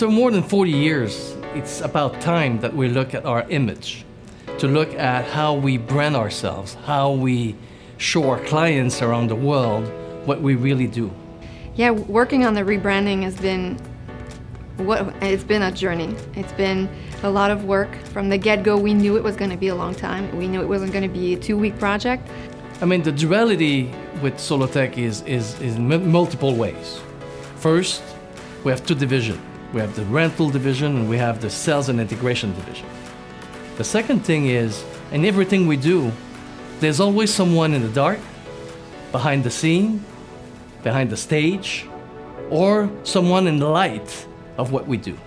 After more than 40 years, it's about time that we look at our image, to look at how we brand ourselves, how we show our clients around the world what we really do. Yeah, working on the rebranding has been it's been a journey. It's been a lot of work. From the get-go, we knew it was going to be a long time. We knew it wasn't going to be a 2-week project. I mean, the duality with Solotech is in multiple ways. First, we have two divisions. We have the rental division and we have the sales and integration division. The second thing is, in everything we do, there's always someone in the dark, behind the scene, behind the stage, or someone in the light of what we do.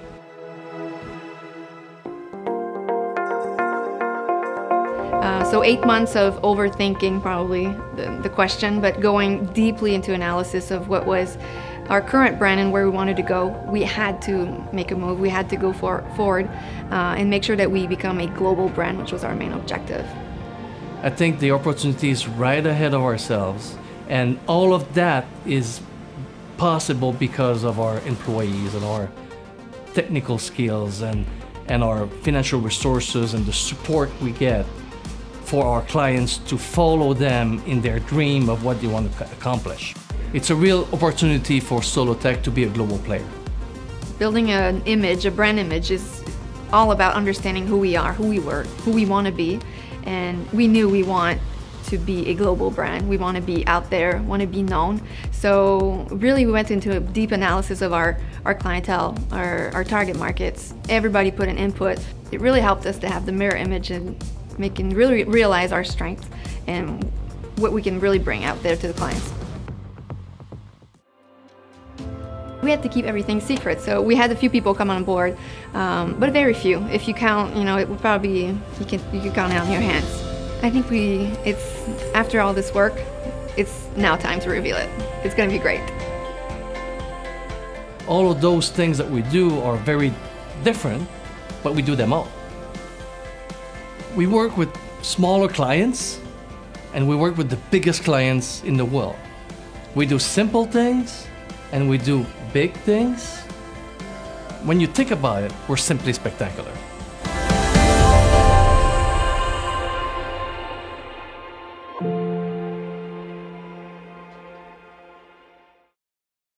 So 8 months of overthinking probably the question, but going deeply into analysis of what was our current brand and where we wanted to go. We had to make a move. We had to go forward and make sure that we become a global brand, which was our main objective. I think the opportunity is right ahead of ourselves, and all of that is possible because of our employees and our technical skills and our financial resources and the support we get for our clients to follow them in their dream of what they want to accomplish. It's a real opportunity for Solotech to be a global player. Building an image, a brand image, is all about understanding who we are, who we were, who we want to be. And we knew we want to be a global brand. We want to be out there, want to be known. So really we went into a deep analysis of our clientele, our target markets. Everybody put an input. It really helped us to have the mirror image and really realize our strengths and what we can really bring out there to the clients. We had to keep everything secret, so we had a few people come on board, but very few. If you count, it would probably you can count it on your hands. I think it's after all this work, it's now time to reveal it. It's going to be great. All of those things that we do are very different, but we do them all. We work with smaller clients, and we work with the biggest clients in the world. We do simple things, and we do big things. When you think about it, we're simply spectacular.